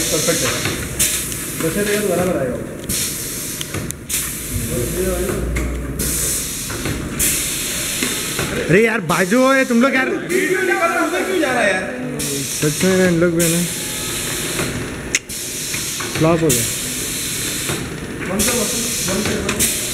Perfect है। वैसे तो यार बराबर आएगा। अरे यार बाजू हो तुम लोग यार, वीडियो निकाल रहा है, क्यों जा रहा है यार? सच में इन लोग भी ना फ्लॉप हो गया। बंद कर